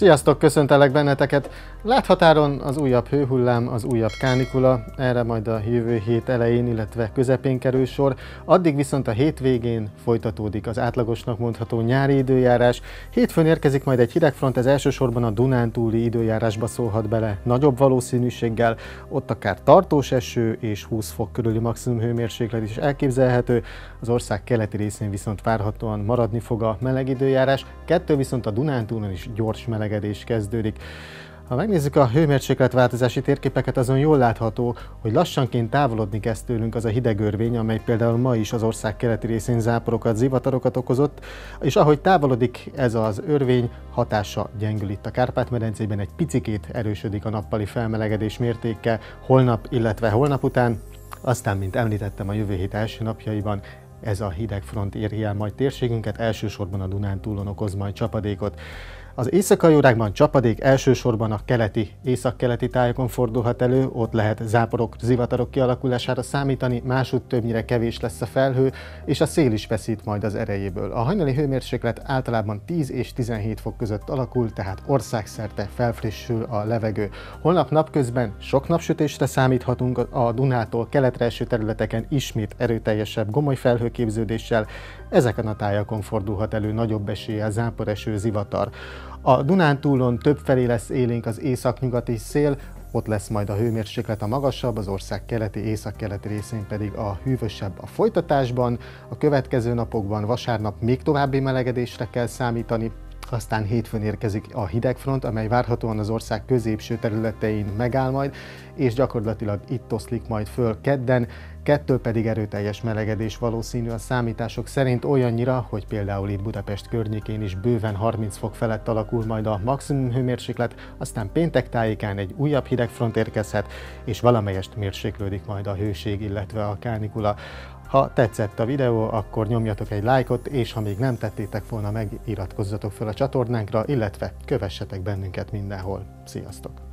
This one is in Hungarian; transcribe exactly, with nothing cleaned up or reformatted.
Sziasztok, köszöntelek benneteket! Láthatáron az újabb hőhullám, az újabb kánikula, erre majd a jövő hét elején, illetve közepén kerül sor. Addig viszont a hétvégén folytatódik az átlagosnak mondható nyári időjárás. Hétfőn érkezik majd egy hidegfront, ez elsősorban a Dunántúli időjárásba szólhat bele nagyobb valószínűséggel. Ott akár tartós eső és húsz fok körüli maximum hőmérséklet is elképzelhető. Az ország keleti részén viszont várhatóan maradni fog a meleg időjárás. Kettő viszont a Dunántúlon is gyors melegedés kezdődik. Ha megnézzük a hőmérsékletváltozási térképeket, azon jól látható, hogy lassanként távolodni kezd tőlünk az a hidegörvény, amely például ma is az ország keleti részén záporokat, zivatarokat okozott, és ahogy távolodik ez az örvény, hatása gyengül itt a Kárpát-medencében, egy picikét erősödik a nappali felmelegedés mértéke holnap, illetve holnap után, aztán, mint említettem, a jövő hét első napjaiban ez a hidegfront érje el majd térségünket, elsősorban a Dunántúlon okoz majd csapadékot. Az éjszakai órákban csapadék elsősorban a keleti, északkeleti tájakon fordulhat elő, ott lehet záporok, zivatarok kialakulására számítani, másútt többnyire kevés lesz a felhő, és a szél is veszít majd az erejéből. A hajnali hőmérséklet általában tíz és tizenhét fok között alakul, tehát országszerte felfrissül a levegő. Holnap napközben sok napsütésre számíthatunk, a Dunától keletre eső területeken ismét erőteljesebb gomoly felhőképződéssel, ezeken a tájakon fordulhat elő nagyobb eséllyel záporeső, zivatar. A Dunántúlon többfelé lesz élénk az északnyugati szél, ott lesz majd a hőmérséklet a magasabb, az ország keleti, északkeleti részén pedig a hűvösebb a folytatásban. A következő napokban vasárnap még további melegedésre kell számítani, aztán hétfőn érkezik a hidegfront, amely várhatóan az ország középső területein megáll majd, és gyakorlatilag itt oszlik majd föl kedden, kettől pedig erőteljes melegedés valószínű a számítások szerint, olyannyira, hogy például itt Budapest környékén is bőven harminc fok felett alakul majd a maximum hőmérséklet, aztán péntek tájékán egy újabb hidegfront érkezhet, és valamelyest mérséklődik majd a hőség, illetve a kánikula. Ha tetszett a videó, akkor nyomjatok egy lájkot, és ha még nem tettétek volna meg, iratkozzatok fel a csatornánkra, illetve kövessetek bennünket mindenhol. Sziasztok!